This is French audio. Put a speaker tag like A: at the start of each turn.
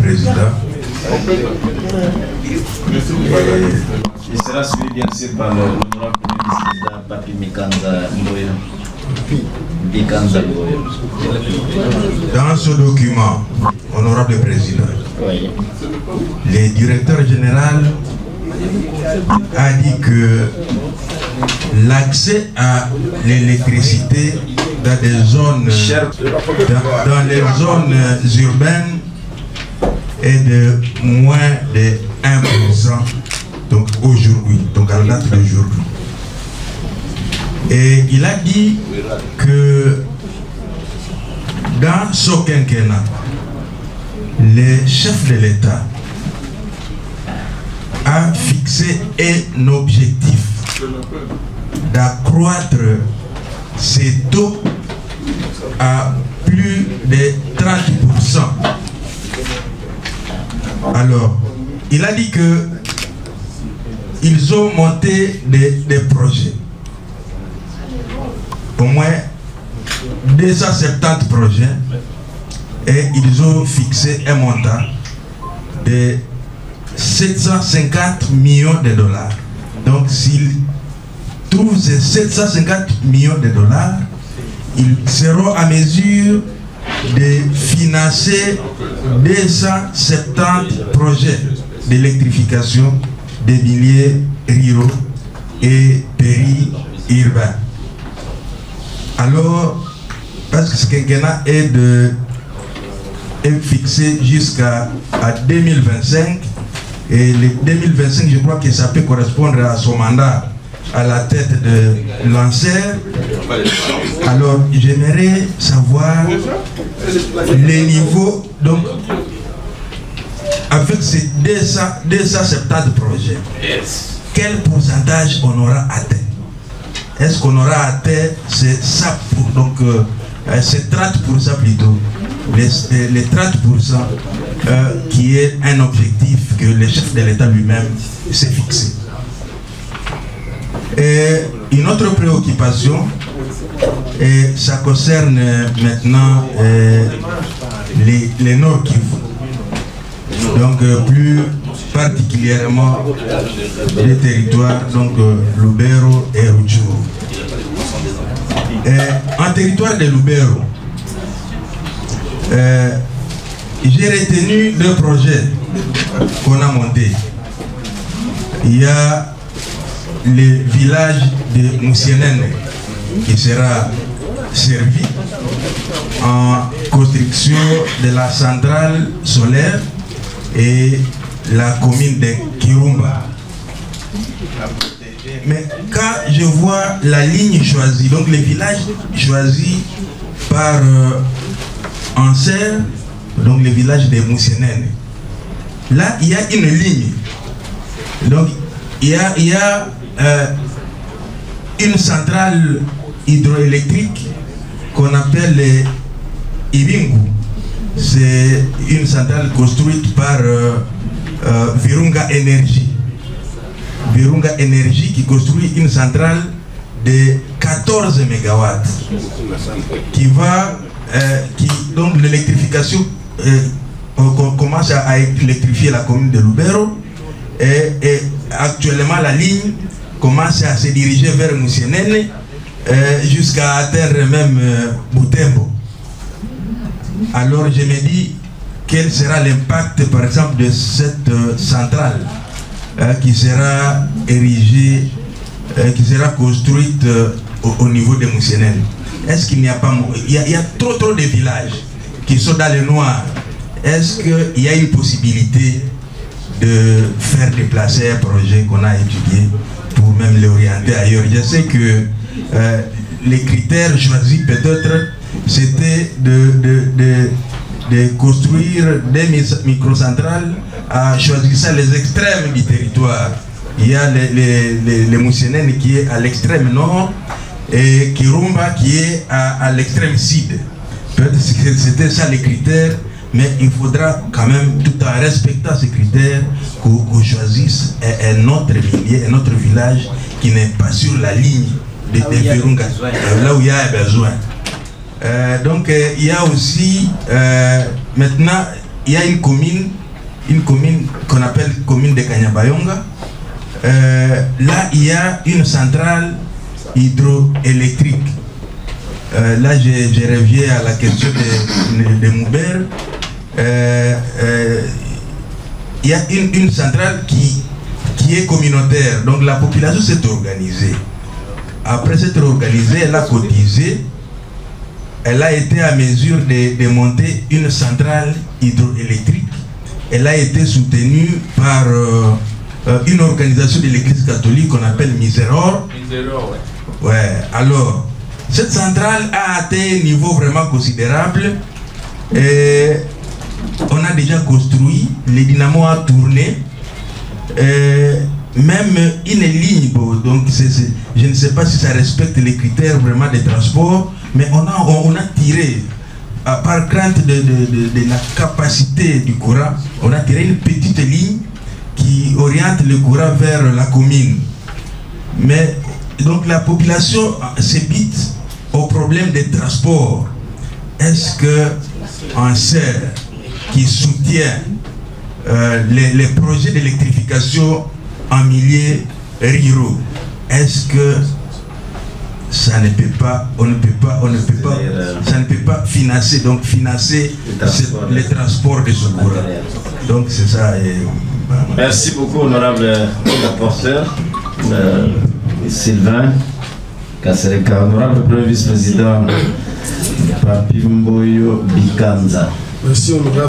A: Président.
B: Il sera suivi bien sûr par l'honorable président Papi Mikanza Mboyo.
A: Dans ce document, honorable Président,
B: Oui.
A: le directeur général a dit que l'accès à l'électricité dans des zones, dans les zones urbaines est de moins de 1%, donc aujourd'hui, donc à la date d'aujourd'hui. Et il a dit que dans ce quinquennat, le chef de l'État a fixé un objectif d'accroître ces taux à plus de 30%. Alors, il a dit que ils ont monté des projets. Au moins 270 projets et ils ont fixé un montant de 750 millions de dollars. Donc s'ils trouvent ces 750 millions de dollars, ils seront à mesure de financer 270 projets d'électrification des milieux ruraux et périurbains. Alors, parce que ce quinquennat est fixé jusqu'à 2025, et le 2025, je crois que ça peut correspondre à son mandat à la tête de l'ANSER. Alors, j'aimerais savoir les niveaux, donc, avec ces 270 projets, quel pourcentage on aura atteint? Est-ce qu'on aura atteint ces 30% plutôt, les 30% qui est un objectif que le chef de l'État lui-même s'est fixé. Et une autre préoccupation, et ça concerne maintenant les Nord Kivu, donc plus particulièrement les territoires, donc Lubero et Rutshuru. En territoire de Lubero, j'ai retenu deux projets qu'on a montés. Il y a le village de Moussienene qui sera servi en construction de la centrale solaire et la commune de Kirumba. Mais quand je vois la ligne choisie, donc les villages choisis par Anser, donc le village de Moussienene, là il y a une ligne. Donc il y a une centrale hydroélectrique qu'on appelle Ibingu. C'est une centrale construite par Virunga Energy. Virunga Energy qui construit une centrale de 14 MW donc l'électrification commence à électrifier la commune de Lubero et actuellement la ligne commence à se diriger vers Moussienene jusqu'à atteindre même Butembo. Alors je me dis quel sera l'impact par exemple de cette centrale qui sera érigée, qui sera construite au niveau de Moussienene. Est-ce qu'il n'y a pas... Il y a trop de villages qui sont dans le noir. Est-ce qu'il y a une possibilité de faire déplacer un projet qu'on a étudié pour même l'orienter ailleurs? Je sais que les critères choisis peut-être c'était de construire des microcentrales à choisir les extrêmes du territoire. Il y a les Moussienene qui est à l'extrême nord et Kirumba qui est à l'extrême sud. Peut-être que c'était ça les critères, mais il faudra quand même, tout en respectant ces critères, qu'on choisisse un autre milieu, un autre village qui n'est pas sur la ligne de Virunga, là où il y a besoin. Donc il y a aussi, maintenant, il y a une commune qu'on appelle commune de Kanyabayonga. Là, il y a une centrale hydroélectrique. Là, je reviens à la question de Moubert. Il y a une centrale qui est communautaire. Donc la population s'est organisée. Après s'être organisée, elle a cotisé. Elle a été à mesure de monter une centrale hydroélectrique. Elle a été soutenue par une organisation de l'Église catholique qu'on appelle Miseror. Ouais. Alors, cette centrale a atteint un niveau vraiment considérable. Et on a déjà construit, les dynamos ont tourné. Même une ligne, donc je ne sais pas si ça respecte les critères vraiment des transports, mais on a tiré, par crainte de la capacité du courant, on a tiré une petite ligne qui oriente le courant vers la commune. Mais donc la population s'ébite au problème des transports. Est-ce qu'un CER qui soutient les projets d'électrification en milieu ruraux, est-ce que ça ne peut pas, ça ne peut pas financer les transports de ce courant. Donc c'est ça.
B: Merci beaucoup, honorable rapporteur Sylvain Kasereka, honorable premier vice-président Papi Mboyo Bikanza.
C: Merci, honorable.